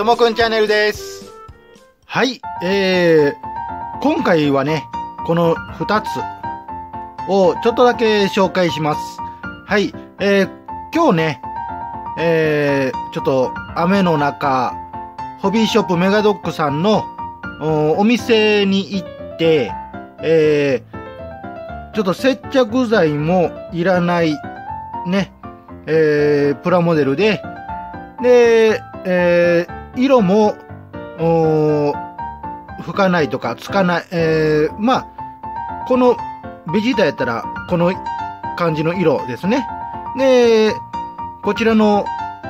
ともくんチャンネルです。はい、今回はね、この2つをちょっとだけ紹介します。はい、今日ね、ちょっと雨の中、ホビーショップメガドッグさんのお店に行って、ちょっと接着剤もいらないね、プラモデルで、色も吹かないとかつかない、まあこのベジータやったらこの感じの色ですね。でこちらの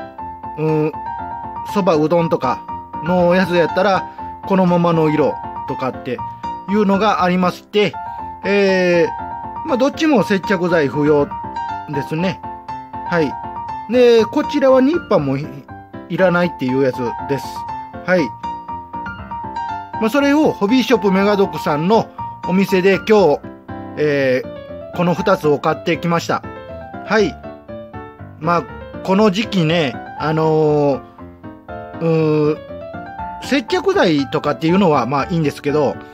そばうどんとかのやつやったらこのままの色とかっていうのがありまして、まあどっちも接着剤不要ですね。はい。でこちらはニッパーもいらないっていうやつです。はい。まあそれをホビーショップメガドッグさんのお店で今日、この2つを買ってきました。はい。まあこの時期ね、接着剤とかっていうのはまあいいんですけど、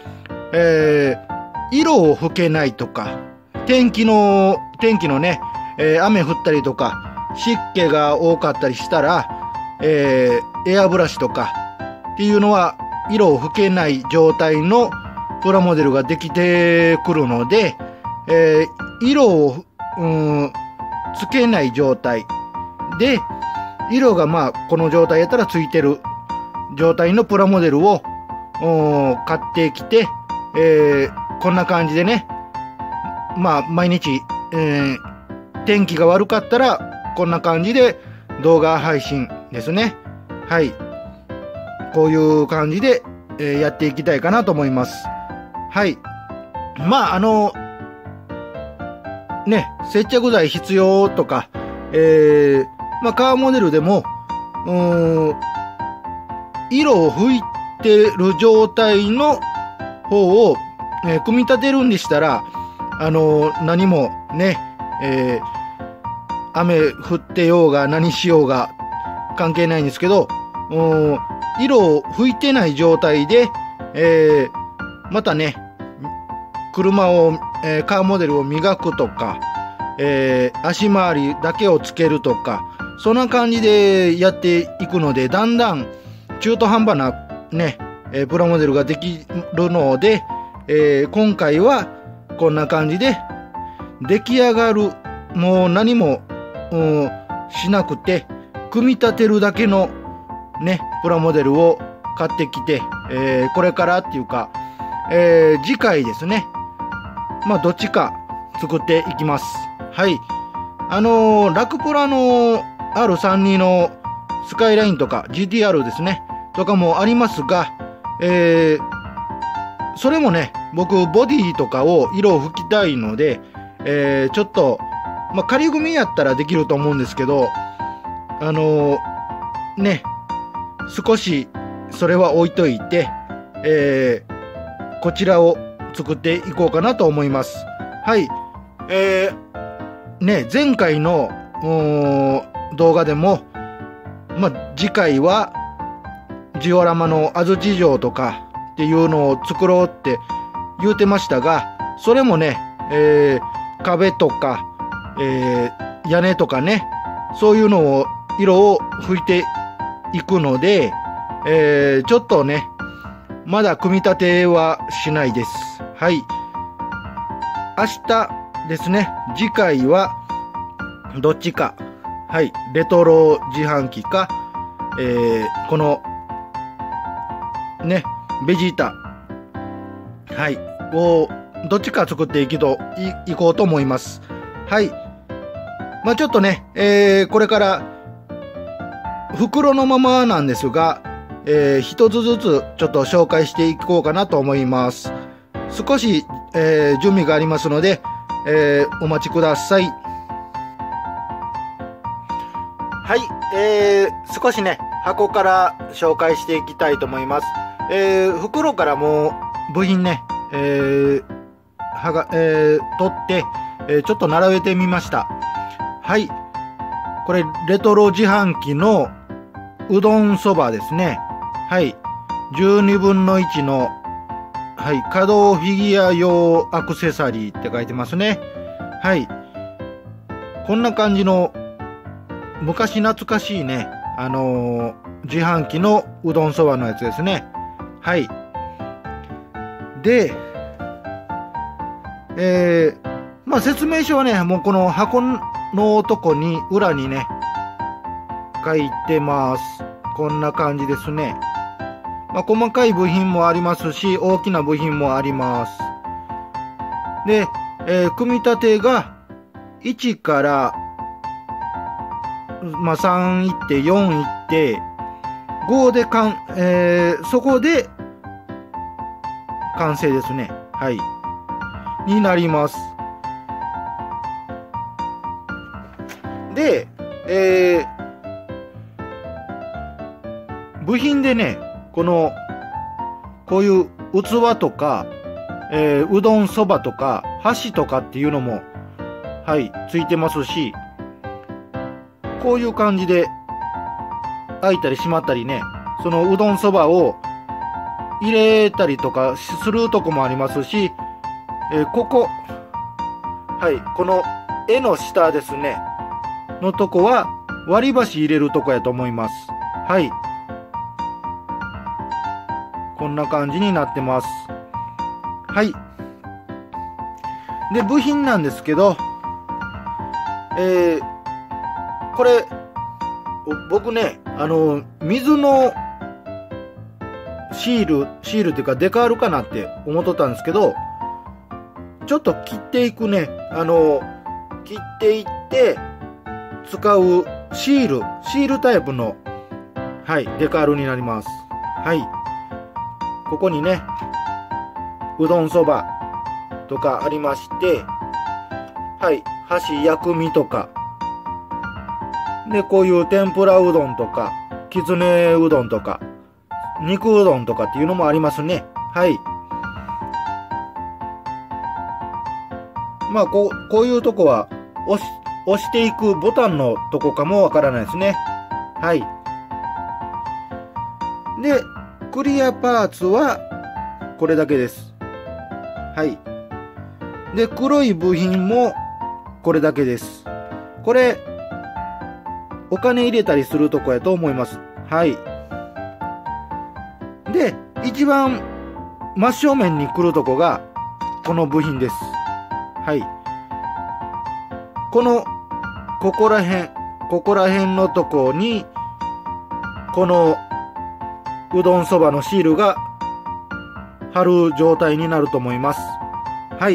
色を吹けないとか、天気のね、雨降ったりとか、湿気が多かったりしたら、エアブラシとかっていうのは色を吹けない状態のプラモデルができてくるので、色を、つけない状態で、色がまあこの状態やったらついてる状態のプラモデルを買ってきて、こんな感じでね、まあ毎日、天気が悪かったらこんな感じで動画配信ですね。はい。こういう感じで、やっていきたいかなと思います。はい。まあね、接着剤必要とか、まあカーモデルでも色を吹いてる状態の方を、組み立てるんでしたら何もね、雨降ってようが何しようが関係ないんですけど、色を吹いてない状態で、またね車を、カーモデルを磨くとか、足回りだけをつけるとか、そんな感じでやっていくので、だんだん中途半端なね、プラモデルができるので、今回はこんな感じで出来上がる、もう何もしなくて組み立てるだけのねプラモデルを買ってきて、これからっていうか、次回ですね、まあどっちか作っていきます。はい。ラクプラの R32 のスカイラインとか GTR ですねとかもありますが、それもね僕ボディとかを色を吹きたいので、ちょっとまあ仮組みやったらできると思うんですけど、ね少しそれは置いといて、こちらを作っていこうかなと思います。はい。ね前回の動画でも、まあ次回はジオラマの安土城とかっていうのを作ろうって言うてましたが、それもね、壁とか、屋根とかね、そういうのを色を吹いていくので、ちょっとねまだ組み立てはしないです。はい。明日ですね、次回はどっちか、はい、レトロ自販機か、このねベジータ、はいをどっちか作っていこうと思います。はい。まあちょっとね、これから袋のままなんですが、一つずつちょっと紹介していこうかなと思います。少し、準備がありますので、お待ちください。はい。少しね箱から紹介していきたいと思います。袋からもう部品ね、取って、ちょっと並べてみました。はい。これレトロ自販機のうどんそばですね。 はい。12分の1の、はい。可動フィギュア用アクセサリーって書いてますね。はい。こんな感じの、昔懐かしいね、自販機のうどんそばのやつですね。はい。で、まあ説明書はね、もうこの箱のとこに、裏にね、書いてます。こんな感じですね。まあ細かい部品もありますし、大きな部品もあります。で、組み立てが1から、まあ3いって、4いって、5でそこで完成ですね。はい。になります。で、部品でね、こういう器とか、うどんそばとか、箸とかっていうのも、はい、ついてますし、こういう感じで、開いたり閉まったりね、そのうどんそばを入れたりとかするとこもありますし、ここ、はい、この絵の下ですね、のとこは割り箸入れるとこやと思います。はい。こんな感じになってます。はい。で、部品なんですけど、これ、僕ね、水のシールっていうかデカールかなって思っとったんですけど、ちょっと切っていくね、切っていって使うシールタイプの、はい、デカールになります。はい。ここにね、うどんそばとかありまして、はい、箸薬味とか、で、こういう天ぷらうどんとか、きつねうどんとか、肉うどんとかっていうのもありますね。はい。まあ、こういうとこは、押していくボタンのとこかもわからないですね。はい。で、クリアパーツは、これだけです。はい。で、黒い部品も、これだけです。これ、お金入れたりするとこやと思います。はい。で、一番真正面に来るとこが、この部品です。はい。ここら辺のとこに、この、うどんそばのシールが貼る状態になると思います。はい。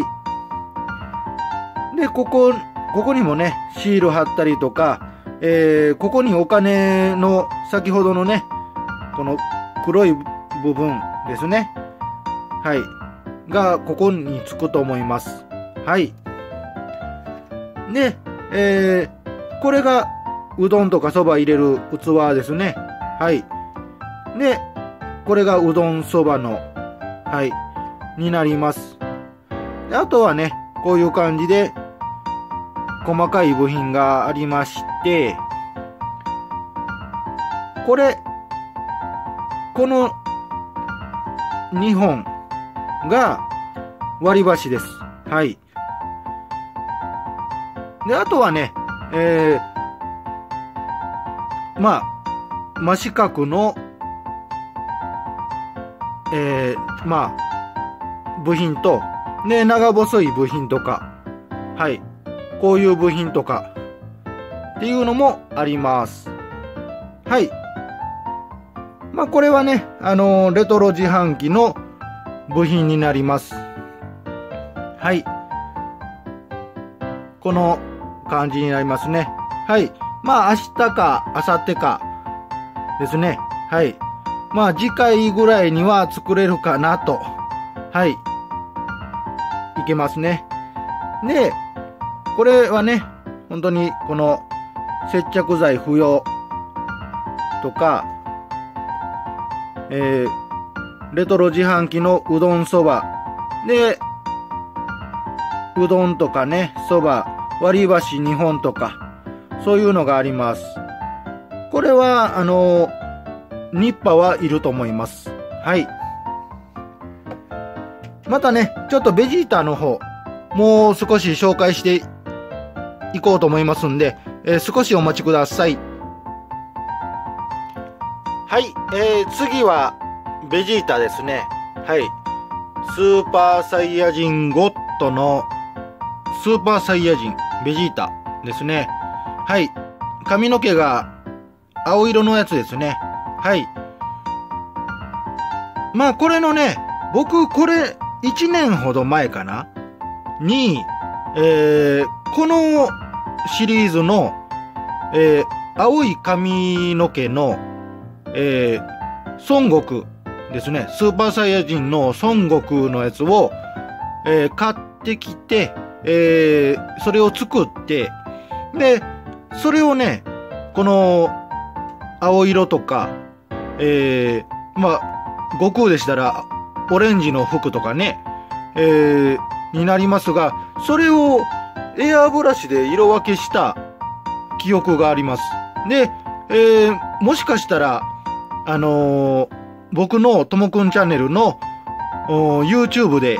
で、ここにもね、シール貼ったりとか、ここにお金の先ほどのね、この黒い部分ですね。はい。が、ここにつくと思います。はい。で、これがうどんとかそば入れる器ですね。はい。で、これがうどんそばの、はい、になります。で、あとはね、こういう感じで、細かい部品がありまして、この2本が割り箸です。はい。で、あとはね、まあ、真四角の、まあ、部品と、ね、長細い部品とか、はい。こういう部品とか、っていうのもあります。はい。まあ、これはね、レトロ自販機の部品になります。はい。この感じになりますね。はい。まあ、明日か、明後日か、ですね。はい。まあ、次回ぐらいには作れるかなと。はい。いけますね。で、これはね、本当にこの接着剤不要とか、レトロ自販機のうどんそばで、うどんとかね、そば、割り箸2本とか、そういうのがあります。これは、 ニッパはいると思います。はい。またね、ちょっとベジータの方、もう少し紹介していこうと思いますんで、少しお待ちください。はい、次はベジータですね。はい。スーパーサイヤ人ゴッドのスーパーサイヤ人ベジータですね。はい。髪の毛が青色のやつですね。はい。まあこれのね、僕これ1年ほど前かなに、このシリーズの、青い髪の毛の、孫悟空ですね。スーパーサイヤ人の孫悟空のやつを、買ってきて、それを作って、で、それをね、この青色とか、まあ、悟空でしたらオレンジの服とかね、になりますが、それをエアブラシで色分けした記憶があります。で、もしかしたら、僕のともくんチャンネルの YouTube で、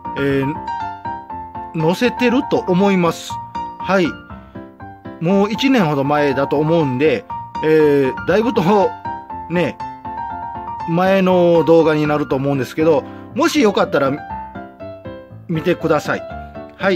載せてると思います。はい。もう1年ほど前だと思うんで、だいぶとね、前の動画になると思うんですけど、もしよかったら見てください。はい。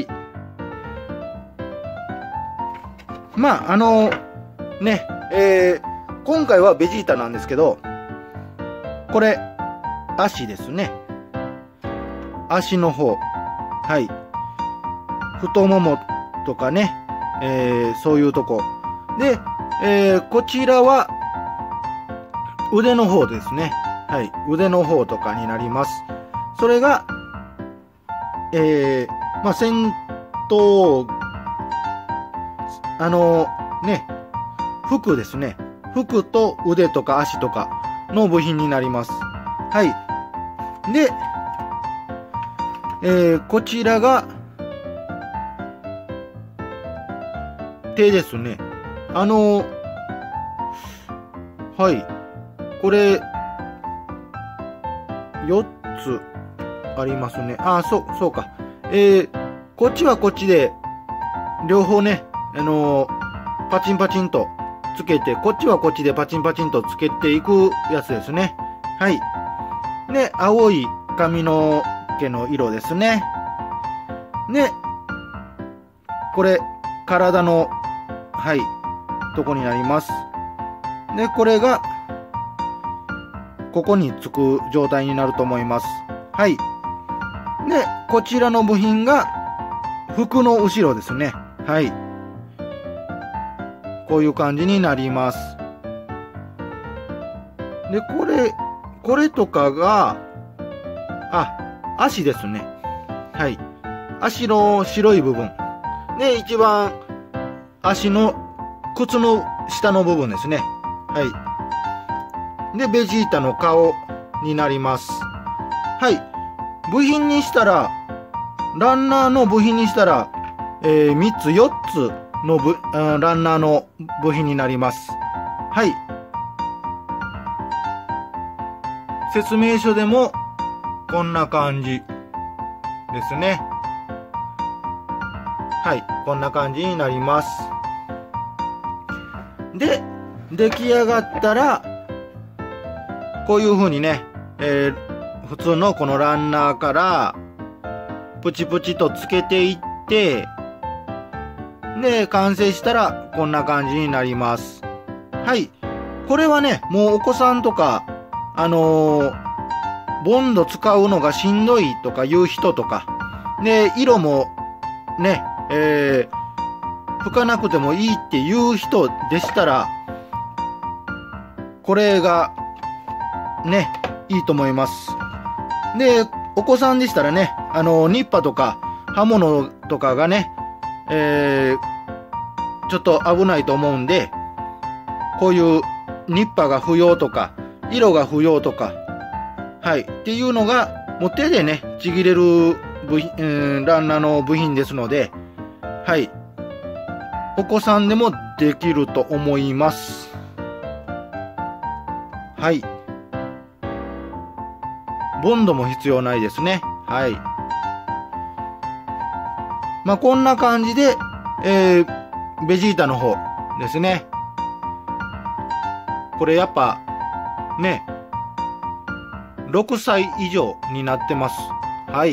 まあ、ね、今回はベジータなんですけど、これ、足ですね。足の方。はい。太ももとかね、そういうとこ。で、こちらは、腕の方ですね。はい。腕の方とかになります。それが、まあ、戦闘、ね、服ですね。服と腕とか足とかの部品になります。はい。で、こちらが、手ですね。はい。これ、4つありますね。あ、そうか。こっちはこっちで、両方ね、パチンパチンとつけて、こっちはこっちでパチンパチンとつけていくやつですね。はい。で、青い髪の毛の色ですね。で、これ、体の、はい、とこになります。で、これが、ここにつく状態になると思います。はい。で、こちらの部品が、服の後ろですね。はい。こういう感じになります。で、これとかが、足ですね。はい。足の白い部分。で、一番、足の、靴の下の部分ですね。はい。で、ベジータの顔になります。はい。部品にしたら、ランナーの部品にしたら、3つ、4つのランナーの部品になります。はい。説明書でも、こんな感じですね。はい。こんな感じになります。で、出来上がったら、こういう風にね、普通のこのランナーから、プチプチとつけていって、で、完成したら、こんな感じになります。はい。これはね、もうお子さんとか、ボンド使うのがしんどいとかいう人とか、で、色も、ね、拭かなくてもいいっていう人でしたら、これが、ね、いいと思います。で、お子さんでしたらね、ニッパとか刃物とかがね、ちょっと危ないと思うんで、こういうニッパが不要とか、色が不要とか、はい、っていうのが、もう手でね、ちぎれるランナーの部品ですので、はい、お子さんでもできると思います。 はい。ボンドも必要ないですね。はい。まあ、こんな感じで、ベジータの方ですね。これやっぱ、ね、6歳以上になってます。はい。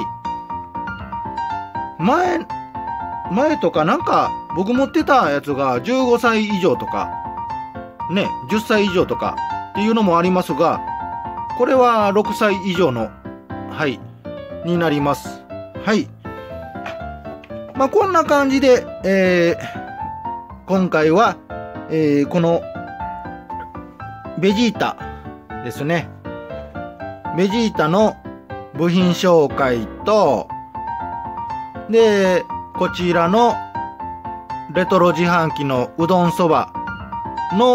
前とかなんか、僕持ってたやつが15歳以上とか、ね、10歳以上とかっていうのもありますが、これは6歳以上の、はい、になります。はい。まあ、こんな感じで、今回は、この、ベジータですね。ベジータの部品紹介と、で、こちらのレトロ自販機のうどんそばの、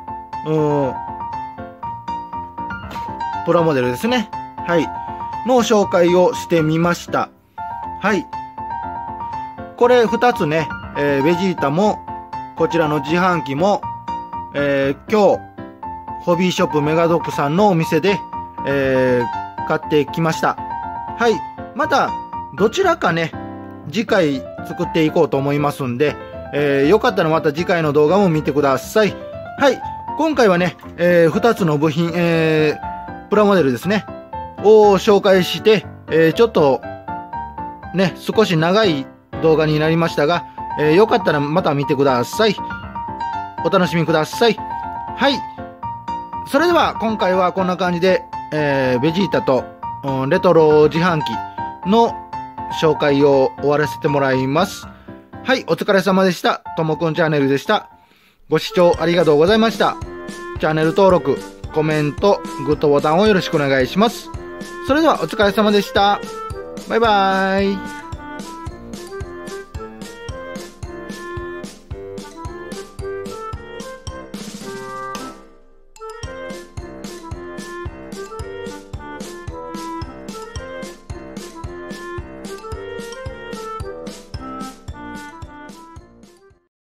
プラモデルですね。はい。の紹介をしてみました。はい。これ2つね、ベジータも、こちらの自販機も、今日、ホビーショップメガドックさんのお店で、買ってきました。はい。また、どちらかね、次回作っていこうと思いますんで、よかったらまた次回の動画も見てください。はい。今回はね、2つの部品、プラモデルですね、を紹介して、ちょっと、ね、少し長い動画になりましたが、よかったらまた見てください。お楽しみください。はい。それでは今回はこんな感じで、ベジータと、レトロ自販機の紹介を終わらせてもらいます。はい、お疲れ様でした。ともくんチャンネルでした。ご視聴ありがとうございました。チャンネル登録、コメント、グッドボタンをよろしくお願いします。それではお疲れ様でした。バイバーイ。